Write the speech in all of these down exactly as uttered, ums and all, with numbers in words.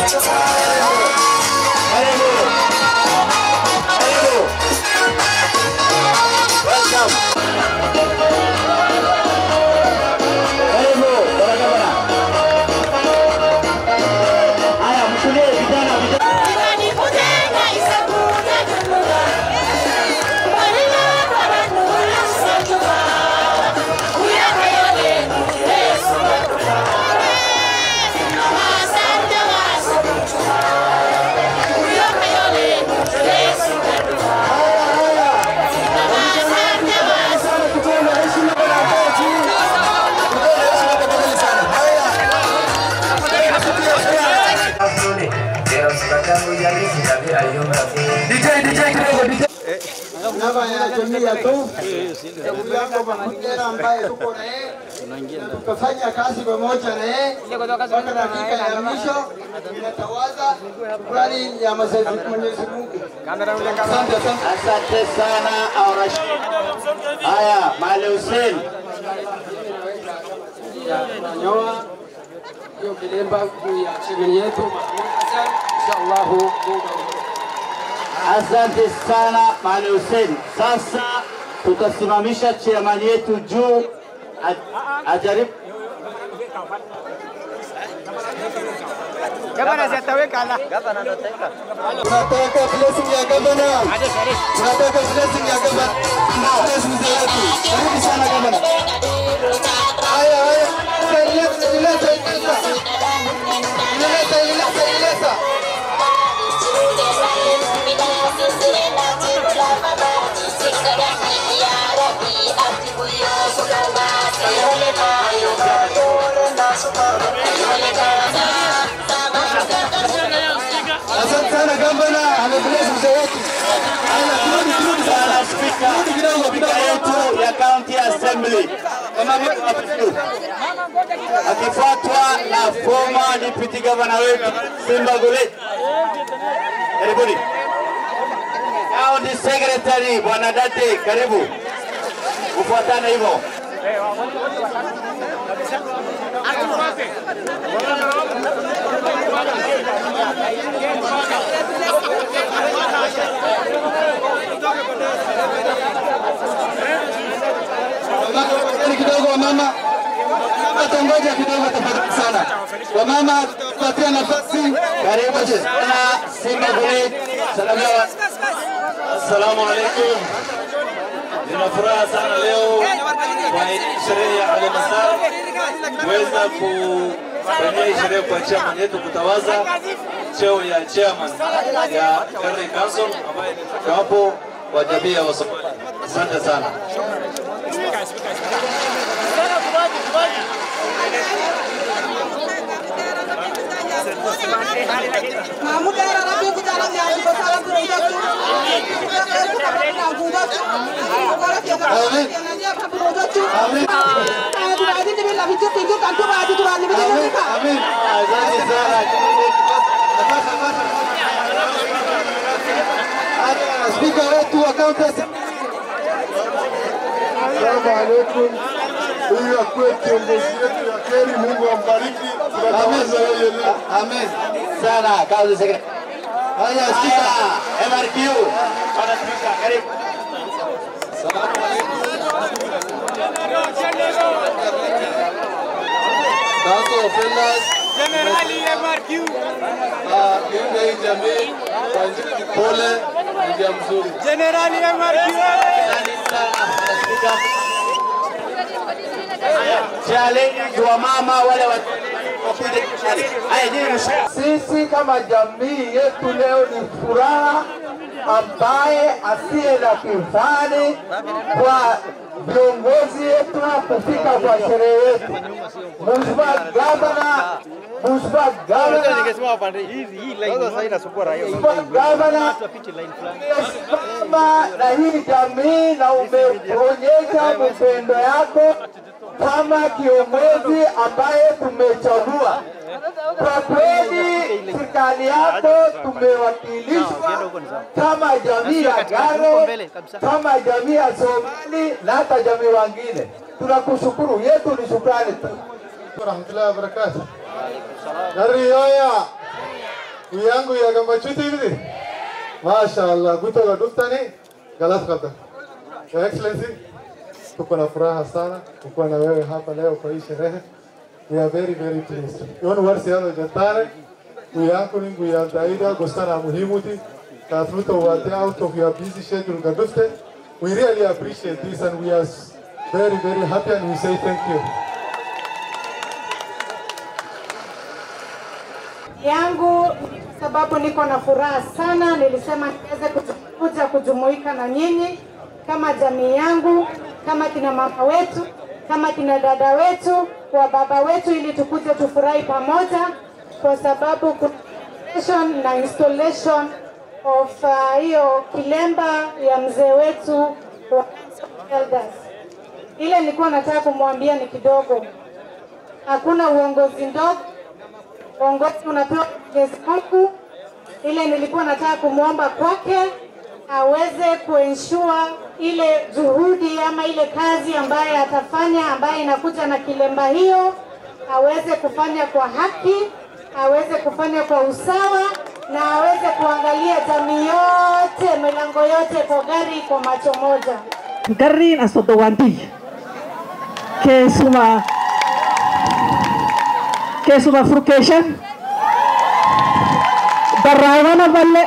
Nama ya jamii ya tu ndugu yangu Mahmudera ambaye tuko na yeye tukafanya kazi pamoja na yeye mpaka dakika ya mwisho. Ninatawaza shukrani ya Mwenyezi Mungu. Asante asante sana. Haya, Mali Hussein nyoa hiyo kilemba juu ya chini yetu inshallah. Asante sana Mali Hussein. Sasa tutasimamisha chairman yetu juu ajaribu. Gavana zitaweka la. Gavana anataka. Tunataka blessing ya gavana. Tunataka blessing ya gavana. Blessing zetu. Karibu sana gavana. Haya haya. Ileta ileta ileta. Ileta ileta ileta. Asante sana gavana, amebless mzee wetu. Haya, turudi turudi sana speaker. Turudi kidogo kidogo yetu ya County Assembly. Kama mtu akifuatwa na former deputy governor wetu Simba Gulet. Karibuni. County Secretary Bwana Date, karibu. Ufuatane hivyo. Kidogo mama. Mama tongoja kidogo tafadhali sana. Kwa mama tupatie nafasi. Karibu sana Simba Gulet. Salamu Assalamu alaikum. Nina furaha sana leo kwa sherehe ya Al-Masar kuweza kufanya sherehe kwa chairman yetu kutawaza cheo ya chairman ya Garden Council ambaye ni hapo kwa jamii ya Wasomali. Asante sana. Mahmudera Rabi kutala nyari ko sala kuroja tu. Amin. Amin. Adu adi ni bila hicho tijo kanto adi tu adi bila ni ka. Amin. Asante sana. Speaker wetu wa county. Assalamu alaikum. Huyu akuwe kiongozi wetu ya kheri, Mungu ambariki. Tunatawaza yeye leo. Amen. Sana kazi secretary. Haya speaker M R Q. Bwana speaker karibu. Assalamu alaikum. Council of Elders Generali M R Q. Ah, hii jamii kwa njia pole ndio mzuri. Generali M R Q. Challenge wa mama wale wa sisi kama jamii yetu leo ni furaha ambaye asiye na kifani kwa viongozi wetu kufika kwa sherehe yetu. Mheshimiwa Gavana, Mheshimiwa Gavana, Ningesema pande hizi hii line sasa inasumbua raia. Gavana, mama na hii jamii na umeonyesha upendo yako kama kiongozi ambaye tumechagua. Kwa kweli serikali yako tumewakilishwa kama jamii ya Garo, kama jamii ya Somali na hata jamii wengine. Tunakushukuru, yetu ni shukrani tu. Warahmatullahi wabarakatuh. Dari hoya. Uyangu ya gamba chuti hivi. Mashaallah, kutoka duftani galas kata. Your Excellency, tuko na furaha sana kukuwa na wewe hapa leo kwa hii sherehe. We are very very pleased. Yon warsi yano jatare. Uyangu ni nguya daida gostana muhimuti. Kasmuto wate out of your busy schedule gadufte. We really appreciate this and we are very very happy and we say thank you. Yangu sababu niko na furaha sana, nilisema niweze kuja kujumuika na nyinyi kama jamii yangu, kama kina mama wetu, kama kina dada wetu, kwa baba wetu, ili tukuje tufurahi pamoja, kwa sababu installation na installation of hiyo uh, kilemba ya mzee wetu wa elders. Ile nilikuwa nataka kumwambia ni kidogo. Hakuna uongozi ndogo, uongozi unapewa Mwenyezi Mungu. Ile nilikuwa nataka kumuomba kwake aweze kuensure ile juhudi ama ile kazi ambaye atafanya, ambaye inakuja na kilemba hiyo, aweze kufanya kwa haki, aweze kufanya kwa usawa, na aweze kuangalia jamii yote, milango yote kwa gari kwa macho moja. Gari na sodowanti kesuma kesuma frucation darawana balle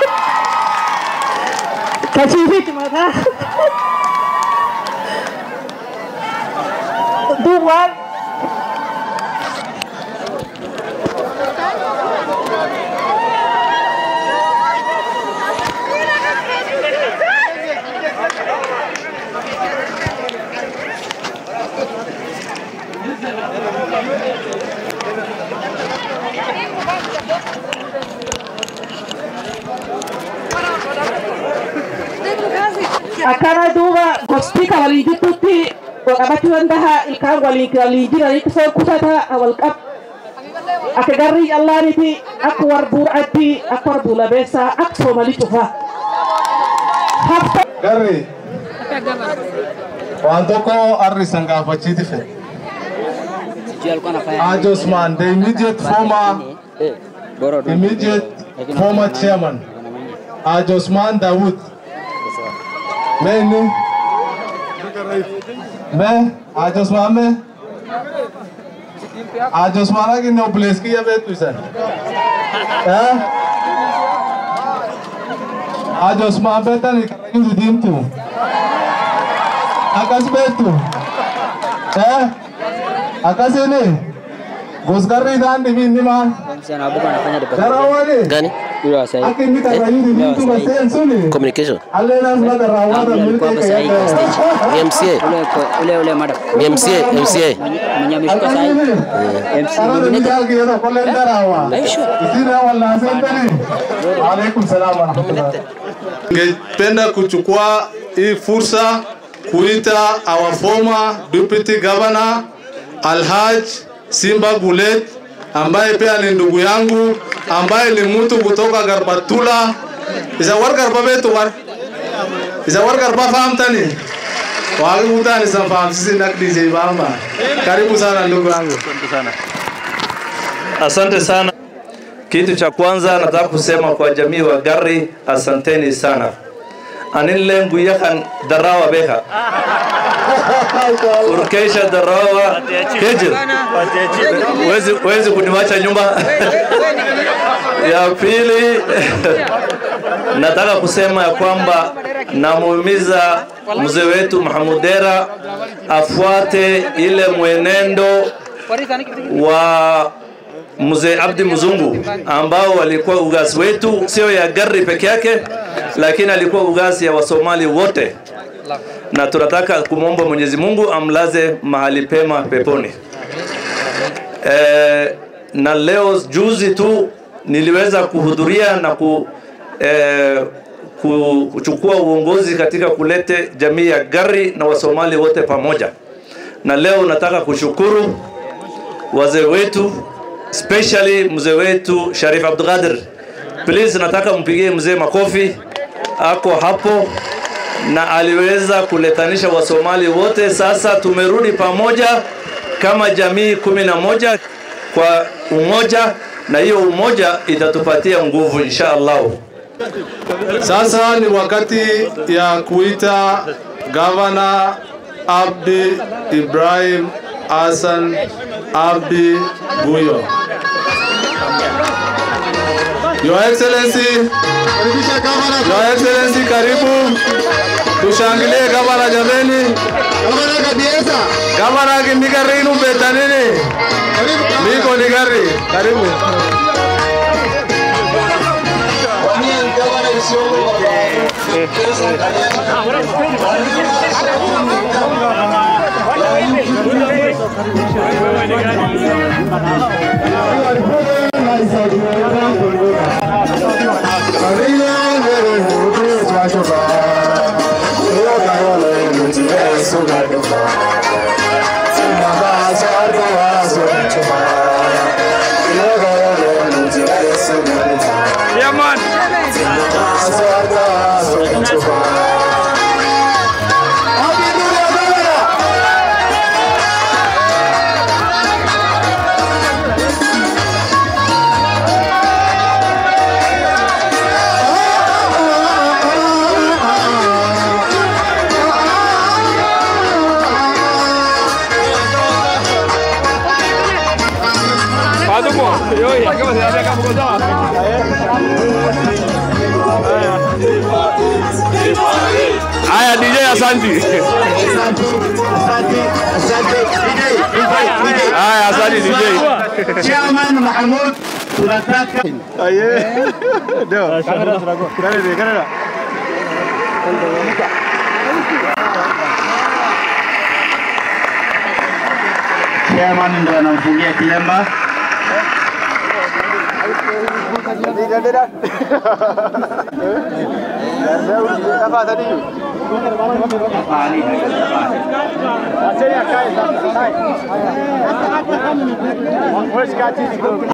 kachivit mata duwan akana duba gospika waliji tutti wakabati wandaha ilkan waliji waliji waliji so kusata awal kap akagari Allah niti akwar burati akwar bulabesa akso malitufa Gari wantoko arrisanga pachiti fe Ajosman, the immediate former immediate former chairman Ajosman Dawood Meni Me Ajosman me Ajosman lagi no place ki ya betu san Eh Ajosman betan ikaragin din tu Akas betu Eh Akas ini Gosgari dan di mini mah Darawali Gani? Akin kita rayu di mini tu masih suni Communication. Alena sudah darawali milik M C A. Ule ule madam. M C A, M C A. Menyamishka saya. M C A ini tinggal kita kolej darawa. Isini awal nasib tadi. Waalaikumsalam warahmatullahi. Ningependa kuchukua hii fursa kuita our former deputy governor Alhaj Simba Gulet ambaye pia ni ndugu yangu ambaye ni mtu kutoka Garbatula. Isa war garba betu war. Isa war garba fahamu tani. Wagi mutani samfahamu sisi nak D J Bamba. Karibu sana ndugu yangu. Asante sana. Asante sana. Kitu cha kwanza nataka kusema kwa jamii wa Gari, asanteni sana. Anile nguyakan darawa beha. Urkesha darawa kejir. Wezi wezi kuniwacha nyumba. Ya pili nataka kusema ya kwamba namuhimiza mzee wetu Mahamudera afuate ile mwenendo wa Mzee Abdi Mzungu ambao walikuwa ugasi wetu, sio ya Gari peke yake, lakini alikuwa ugasi ya Wasomali wote, na tunataka kumwomba Mwenyezi Mungu amlaze mahali pema peponi. E, na leo juzi tu niliweza kuhudhuria na ku, e, kuchukua uongozi katika kulete jamii ya Gari na Wasomali wote pamoja, na leo nataka kushukuru wazee wetu, especially mzee wetu Sharif Abdulqadir. Please nataka mpigie mzee makofi, ako hapo na aliweza kuletanisha Wasomali wote. Sasa tumerudi pamoja kama jamii kumi na moja kwa umoja, na hiyo umoja itatupatia nguvu insha Allah. Sasa ni wakati ya kuita Governor Abdi Ibrahim Hassan Abdi Guyo. Your Excellency, Your Excellency, karibu. Tushangilie gavana jameni. Gavana kabiesa. Gavana kimigari inu betanini. Miko ni gari. Karibu. Yeah, man. Haya D J, asante. Haya, asante D J. Chairman Mahmoud tunataka aye ndio kamera tunako kamera kamera Chairman ndo anamfungia kilemba. Where's Scotty?